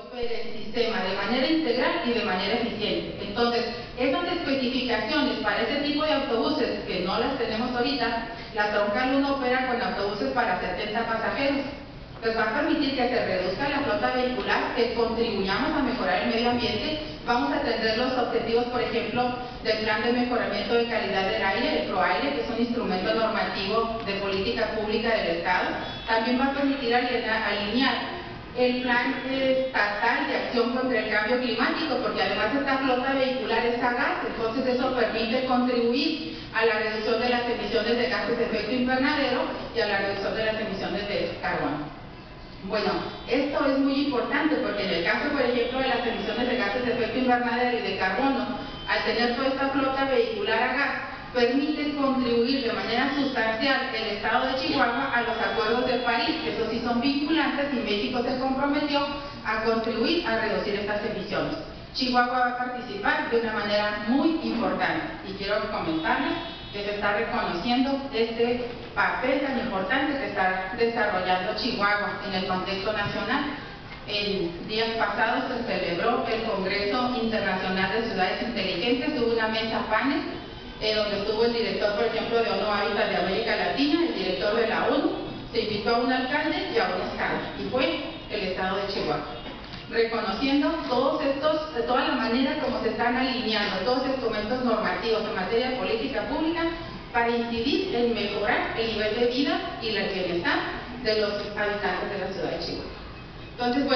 opere el sistema de manera integral y de manera eficiente. Entonces, esas especificaciones para ese tipo de autobuses, que no las tenemos ahorita, la Troncal 1 opera con autobuses para 70 pasajeros. Pues va a permitir que se reduzca la flota vehicular, que contribuyamos a mejorar el medio ambiente. Vamos a atender los objetivos, por ejemplo, del Plan de Mejoramiento de Calidad del Aire, el PROAIRE, que es un instrumento normativo de política pública del Estado. También va a permitir alinear el Plan Estatal de Acción contra el Cambio Climático, porque además esta flota vehicular es a gas, entonces eso permite contribuir a la reducción de las emisiones de gases de efecto invernadero y a la reducción de las emisiones de carbono. Bueno, esto es muy importante porque en el caso, por ejemplo, de las emisiones de gases de efecto invernadero y de carbono, al tener toda esta flota vehicular a gas, permite contribuir de manera sustancial el Estado de Chihuahua a los acuerdos de París, que esos sí son vinculantes y México se comprometió a contribuir a reducir estas emisiones. Chihuahua va a participar de una manera muy importante y quiero comentarles que se está reconociendo este papel tan importante que está desarrollando Chihuahua en el contexto nacional. En días pasados se celebró el Congreso Internacional de Ciudades Inteligentes, hubo una mesa panel donde estuvo el director, por ejemplo, de ONU Hábitat de América Latina, el director de la ONU, se invitó a un alcalde y a un estado, y fue el estado de Chihuahua, reconociendo toda la manera como se están alineando todos los instrumentos normativos en materia de política pública para incidir en mejorar el nivel de vida y el bienestar de los habitantes de la ciudad de Chihuahua. Entonces, bueno,